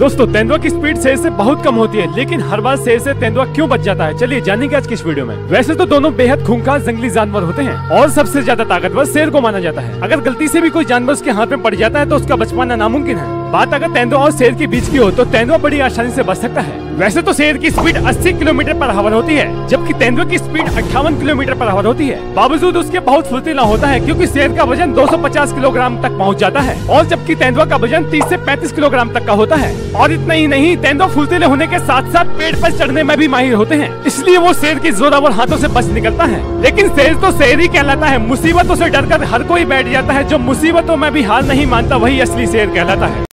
दोस्तों तेंदुआ की स्पीड शेर से बहुत कम होती है, लेकिन हर बार शेर से तेंदुआ क्यों बच जाता है, चलिए जानेंगे आज की इस वीडियो में। वैसे तो दोनों बेहद खूंखार जंगली जानवर होते हैं और सबसे ज्यादा ताकतवर शेर को माना जाता है। अगर गलती से भी कोई जानवर उसके हाथ में पड़ जाता है तो उसका बच पाना नामुमकिन है। बात अगर तेंदुआ और शेर के बीच की हो तो तेंदुआ बड़ी आसानी से बच सकता है। वैसे तो शेर की स्पीड 80 किलोमीटर पर आवर होती है, जबकि तेंदुआ की स्पीड 58 किलोमीटर पर आवर होती है। बावजूद उसके बहुत फुर्तीला होता है, क्योंकि शेर का वजन 250 किलोग्राम तक पहुंच जाता है और जबकि तेंदुआ का वजन 30 से 35 किलोग्राम तक का होता है। और इतना ही नहीं, तेंदुआ फुर्तीले होने के साथ साथ पेड़ पर चढ़ने में भी माहिर होते हैं, इसलिए वो शेर के जोरावर हाथों से बच निकलता है। लेकिन शेर तो शेर ही कहलाता है, मुसीबतों से डरकर हर कोई बैठ जाता है। जो मुसीबतों में भी हार नहीं मानता वही असली शेर कहलाता है।